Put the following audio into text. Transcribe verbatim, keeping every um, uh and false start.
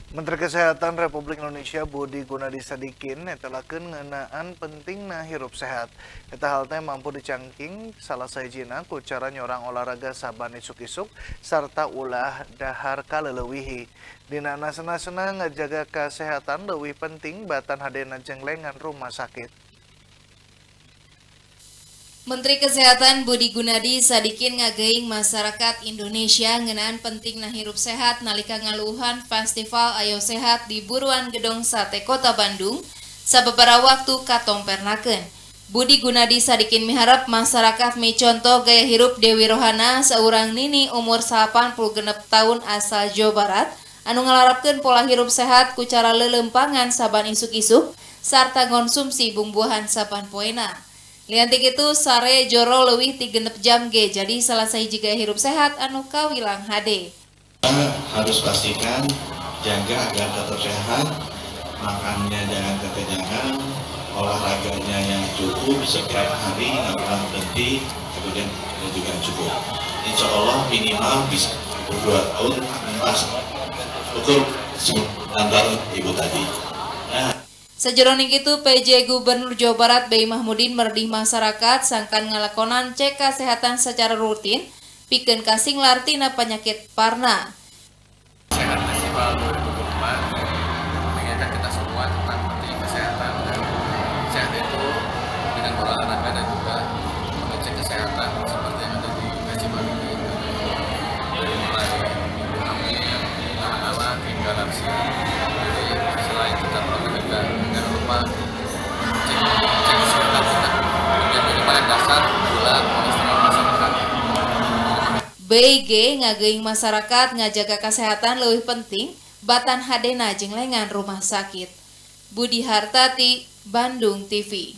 Menteri Kesehatan Republik Indonesia Budi Gunadi Sadikin netelakeun ngeunaan pentingna hirup sehat. Eta hal teh mampu dicangking salah sahijina ku cara nyorang olahraga saban isuk-isuk sarta ulah dahar kaleulewihi. Dina nasena-sena ngajaga kesehatan leuwih penting batan hadena jenglengan rumah sakit. Menteri Kesehatan Budi Gunadi Sadikin ngageing masyarakat Indonesia ngeunaan pentingna hirup sehat nalika ngaluhan Festival Ayo Sehat di Buruan Gedong Sate Kota Bandung sababaraha waktu katompernakeun. Budi Gunadi Sadikin miharap masyarakat micontoh gaya hirup Dewi Rohana seorang nini umur delapan puluh genep tahun asal Jawa Barat anu ngalarapkeun pola hirup sehat ku cara leuleumpangan saban isuk-isuk sarta konsumsi bumbuahan saban poena. Liantik itu sare joro leuwih ti genep jam ge jadi salah sahiji gaya hirup sehat anu kawilang H D. Kita harus pastikan jaga agar tetap sehat, makannya jangan kekenyangan, olahraganya yang cukup setiap hari nggak pernah berhenti, kemudian juga cukup. Insya Allah minimal bisa dua tahun pas ukur standar ibu tadi. Nah, Sajeroning itu P J Gubernur Jawa Barat B. Mahmudin merdih masyarakat sangkan ngalakonan cek kesehatan secara rutin pikeun kasinglar tina penyakit parna. Sehat Festival dua ribu dua puluh empat mengingatkan kita semua tentang penting kesehatan dan sehat itu dengan olahraga dan juga mengecek kesehatan seperti yang ada di festival ini dari mulai ibu hamil, anak-anak hingga lansia. Jadi selain kita olahraga jangan lupa cek, cek kesehatan kita kemudian minimal dasar gula kolesterol masyarakat. B G ngageing masyarakat ngajaga kesehatan leuwih penting batan hadena jeung lengan rumah sakit. Budi Hartati, Bandung T V.